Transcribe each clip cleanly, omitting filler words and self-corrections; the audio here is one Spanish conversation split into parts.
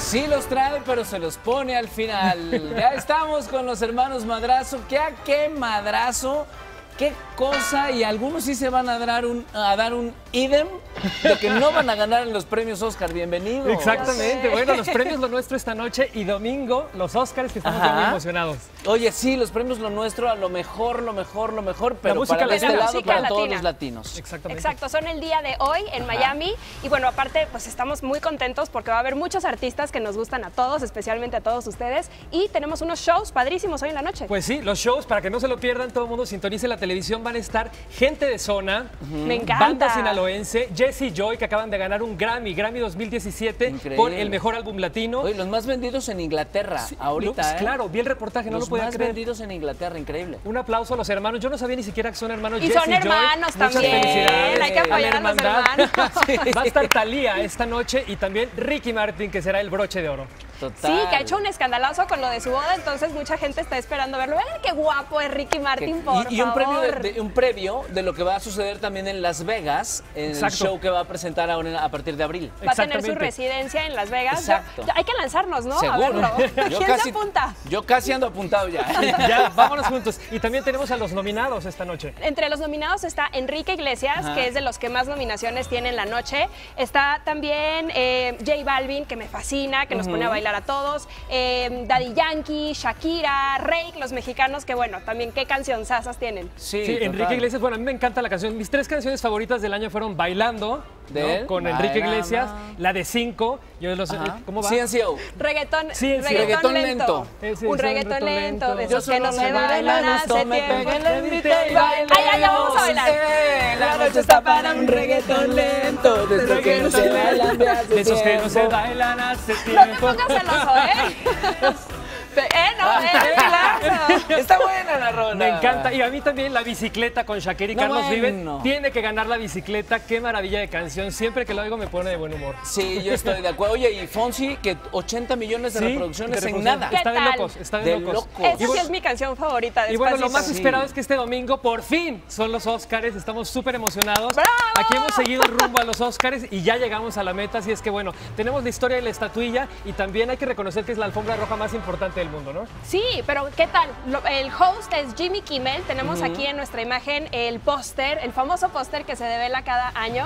Sí los trae, pero se los pone al final. Ya estamos con los hermanos Madrazo. ¿Qué madrazo? ¿Qué cosa? Y algunos sí se van a dar un idem de que no van a ganar en los premios Oscar. Bienvenidos. Exactamente. Bueno, los premios Lo Nuestro esta noche y domingo los Oscars, que estamos muy emocionados. Oye, sí, los premios Lo Nuestro a lo mejor, pero para este lado, para todos los latinos. Exactamente. Exacto, son el día de hoy en Miami. Y bueno, aparte, pues estamos muy contentos porque va a haber muchos artistas que nos gustan a todos, especialmente a todos ustedes. Y tenemos unos shows padrísimos hoy en la noche. Pues sí, los shows, para que no se lo pierdan, todo el mundo sintonice la televisión, van a estar Gente de Zona, Me encanta. Banda Sinaloense, Jesse Joy, que acaban de ganar un Grammy 2017 Increíble. por el mejor álbum latino. Oye, los más vendidos en Inglaterra, Sí, ahorita, Claro, vi el reportaje, no lo podía Los más creer. vendidos en Inglaterra, increíble. Un aplauso a los hermanos. Yo no sabía ni siquiera que son hermanos. Y Jesse son y Joy. hermanos Muchas también. felicidades. Hay que apoyar a los hermandad. hermanos. Va a estar Thalía esta noche y también Ricky Martin, que será el broche de oro. Total. Sí, que ha hecho un escandalazo con lo de su boda, entonces mucha gente está esperando verlo. ¡Vean qué guapo es Ricky Martin, por y un favor! un previo de lo que va a suceder también en Las Vegas, en el show que va a presentar ahora a partir de abril. Va a tener su residencia en Las Vegas. Exacto. Hay que lanzarnos, ¿no? Seguro. A verlo. ¿Quién se apunta? Yo casi ando apuntado ya. Ya, vámonos juntos. Y también tenemos a los nominados esta noche. Entre los nominados está Enrique Iglesias, que es de los que más nominaciones tiene en la noche. Está también J Balvin, que me fascina, que nos pone a bailar a todos. Daddy Yankee, Shakira, Rake, los mexicanos, que bueno, también qué cancionzasas tienen. Sí, Enrique Iglesias, bueno, a mí me encanta la canción. Mis 3 canciones favoritas del año fueron Bailando, ¿De ¿no? Con Enrique Bailando. Iglesias, la de 5, ¿cómo va? CNCO. Reggaetón lento. Un reggaetón lento, de esos Yo que no solo se bailan hace me tiempo. pegué, le invité y bailemos. Ay, ya vamos a bailar. La noche está para un reggaetón lento, de esos que no se bailan de hace De esos que no se tiempo. bailan hace No te tiempo. pongas celoso, ¿eh? Claro. Está buena la rola. Me encanta. Y a mí también la bicicleta con Shakira y No, Carlos Vives. bueno. Tiene que ganar la bicicleta. Qué maravilla de canción. Siempre que lo oigo me pone de buen humor. Sí, yo estoy de acuerdo. Oye, y Fonsi, que 80 millones de reproducciones en nada. Está de ¿Qué tal? locos, está de De locos. locos. Esa sí es mi canción favorita. Y bueno, lo más Despacito. esperado es que este domingo por fin son los Óscares. Estamos súper emocionados. ¡Bravo! Aquí hemos seguido el rumbo a los Óscares y ya llegamos a la meta. Así es que bueno, tenemos la historia de la estatuilla y también hay que reconocer que es la alfombra roja más importante del mundo, ¿no? Sí, pero ¿qué tal? El host es Jimmy Kimmel. Tenemos aquí en nuestra imagen el póster, el famoso póster que se devela cada año.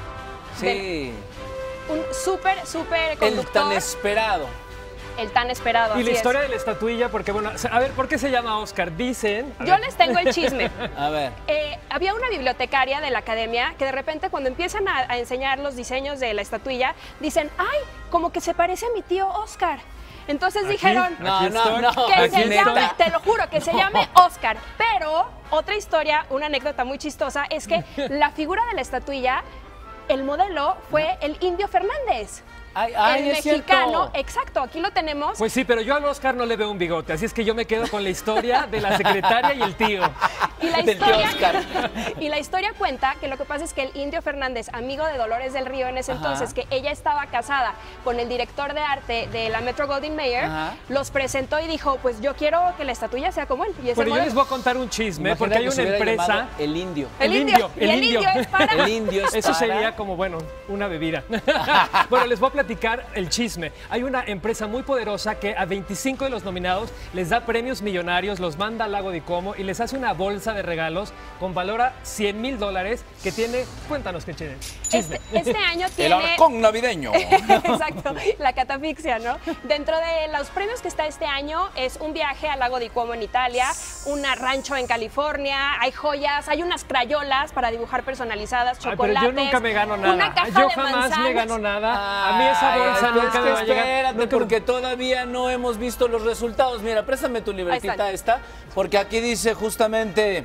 Sí. Un súper El conductor. tan esperado. El tan esperado. Y la así historia de la estatuilla, porque bueno, a ver, ¿por qué se llama Oscar? Dicen... Yo les tengo el chisme. A ver. Había una bibliotecaria de la academia que de repente cuando empiezan a enseñar los diseños de la estatuilla, dicen, ay, como que se parece a mi tío Oscar. Entonces dijeron No. que se llame, te lo juro, que se llame Oscar. Pero otra historia, una anécdota muy chistosa, es que la figura de la estatuilla, el modelo fue el Indio Fernández. Ay, el es mexicano, cierto. exacto, aquí lo tenemos. Pues sí, pero yo al Oscar no le veo un bigote, así es que yo me quedo con la historia de la secretaria y el tío. Y la Del tío Oscar. y la historia cuenta que lo que pasa es que el Indio Fernández, amigo de Dolores del Río en ese entonces, que ella estaba casada con el director de arte de la Metro Goldwyn Mayer, los presentó y dijo, pues yo quiero que la estatuilla sea como él. Y ese Bueno, yo modelo. les voy a contar un chisme, Imagínate porque hay que se una hubiera empresa... llamado El Indio. El indio. Y el indio es para... El indio es Eso para- sería como, bueno, una bebida. Bueno, les voy a platicar el chisme. Hay una empresa muy poderosa que a 25 de los nominados les da premios millonarios, los manda al lago de Como y les hace una bolsa de regalos con valor a $100,000 que tiene... Cuéntanos qué chisme. Este año El tiene... arcón navideño. Exacto, la catafixia, ¿no? Dentro de los premios que está este año es un viaje al lago de Como en Italia, un rancho en California, hay joyas, hay unas crayolas para dibujar personalizadas, Ay, chocolates. pero yo nunca me gano nada. Una caja Yo de jamás manzanas. me gano nada. A mí esa bolsa Ay, nunca es me que va a llegar. espérate, Nunca- porque todavía no hemos visto los resultados. Mira, préstame tu libretita Ahí esta, porque aquí dice justamente...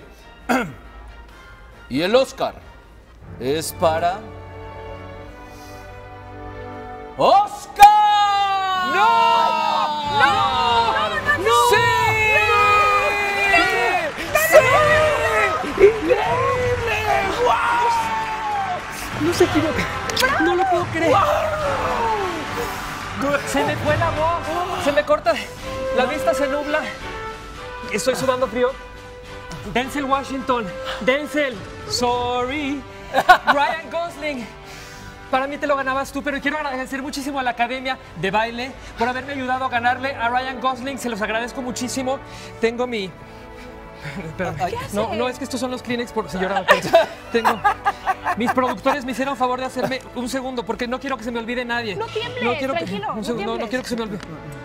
y el Oscar es para... ¡Oscar! ¡No! ¡No! ¡Sí! ¡Sí! ¡Increíble! ¡Wow! No se equivoca. No lo puedo creer. Se me fue la voz. Se me corta. La vista se nubla. Estoy sudando frío. Denzel Washington. Denzel. Sorry. Ryan Gosling. Para mí te lo ganabas tú, pero quiero agradecer muchísimo a la Academia de Baile por haberme ayudado a ganarle a Ryan Gosling. Se los agradezco muchísimo. Tengo mi... Espérame. No, es que estos son los Kleenex por si lloraba. Tengo... Mis productores me hicieron favor de hacerme un segundo porque no quiero que se me olvide nadie. No tiembles, tranquilo. Un segundo, no quiero que se me olvide.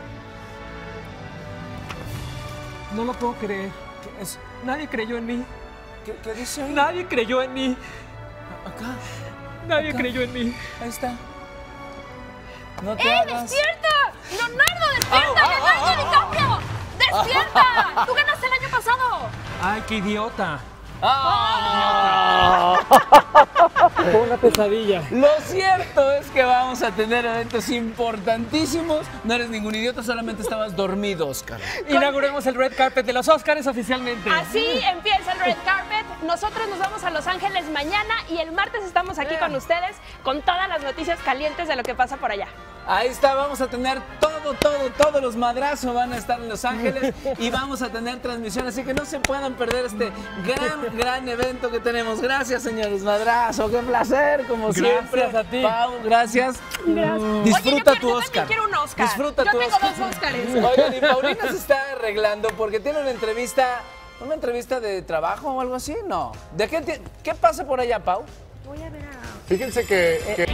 No lo puedo creer. Nadie creyó en mí. ¿Qué dice ahí? Nadie creyó en mí. Acá. Nadie Acá. creyó en mí. Ahí está. No te hagas. ¡Despierta! ¡Leonardo, despierta! ¡Leonardo DiCaprio! ¡Despierta! ¡Tú ganaste el año pasado! Ay, qué idiota. ¡Ah! Fue una pesadilla. Lo cierto es que vamos a tener eventos importantísimos. No eres ningún idiota, solamente estabas dormido, Oscar. Inauguremos el red carpet de los Oscars oficialmente. Así empieza el red carpet. Nosotros nos vamos a Los Ángeles mañana y el martes estamos aquí con ustedes con todas las noticias calientes de lo que pasa por allá. Ahí está, vamos a tener todos los madrazos van a estar en Los Ángeles y vamos a tener transmisión, así que no se puedan perder este gran evento que tenemos. Gracias, señores Madrazo, qué placer, como siempre. Gracias a ti. Pau, gracias. Oye, Disfruta yo tu también Oscar. quiero un Oscar. Disfruta yo tu tengo Oscar. 2 Oscars. Oigan, y Paulina se está arreglando porque tiene una entrevista de trabajo o algo así, ¿no? ¿De qué pasa por allá, Pau? Voy a ver a... Fíjense que